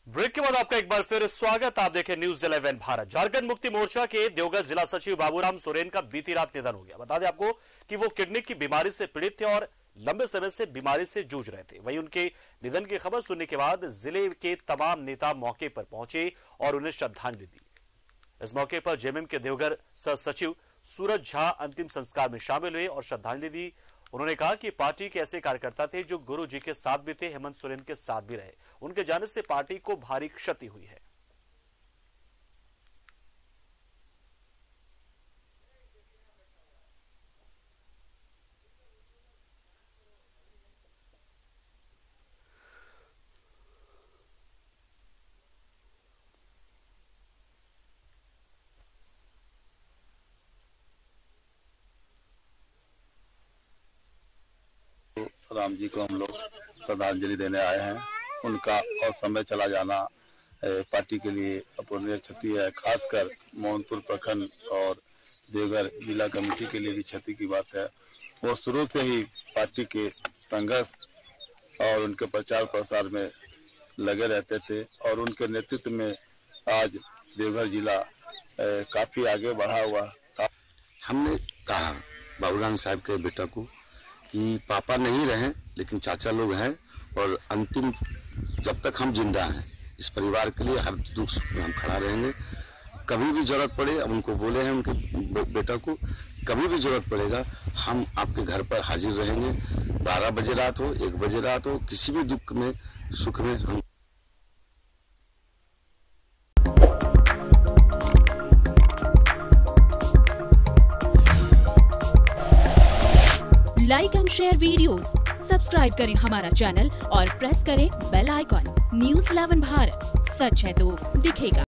Break के बाद आपका एक बार फिर स्वागत। आप देखें न्यूज 11 भारत। झारखंड मुक्ति मोर्चा के देवघर जिला सचिव बाबूराम सोरेन का बीती रात निधन हो गया। बता दें आपको कि वो किडनी की बीमारी से पीड़ित थे और लंबे समय से बीमारी से जूझ रहे थे। वहीं उनके निधन की खबर सुनने के बाद जिले के तमाम नेता मौके पर पहुंचे और उन्हें श्रद्धांजलि दी। इस मौके पर जेएमएम के देवघर सह सचिव सूरज झा अंतिम संस्कार में शामिल हुए और श्रद्धांजलि दी। उन्होंने कहा कि पार्टी के ऐसे कार्यकर्ता थे जो गुरु जी के साथ भी थे, हेमंत सोरेन के साथ भी रहे। उनके जाने से पार्टी को भारी क्षति हुई है। राम जी को हम लोग श्रद्धांजलि देने आए हैं। उनका और समय चला जाना पार्टी के लिए अपूरणीय क्षति है। खासकर मोहनपुर प्रखंड और देवघर जिला कमेटी के लिए भी क्षति की बात है। वो शुरू से ही पार्टी के संघर्ष और उनके प्रचार प्रसार में लगे रहते थे और उनके नेतृत्व में आज देवघर जिला काफी आगे बढ़ा हुआ था। हमने कहा बाबूराम साहब के बेटा को कि पापा नहीं रहे लेकिन चाचा लोग हैं और अंतिम जब तक हम जिंदा हैं इस परिवार के लिए हर दुख सुख में हम खड़ा रहेंगे। कभी भी जरूरत पड़े, अब उनको बोले हैं उनके बेटा को, कभी भी जरूरत पड़ेगा हम आपके घर पर हाजिर रहेंगे। 12 बजे रात हो, 1 बजे रात हो, किसी भी दुख में सुख में हम like and share videos, subscribe करें हमारा चैनल और प्रेस करें बेल आइकॉन। न्यूज़ 11 भारत, सच है तो दिखेगा।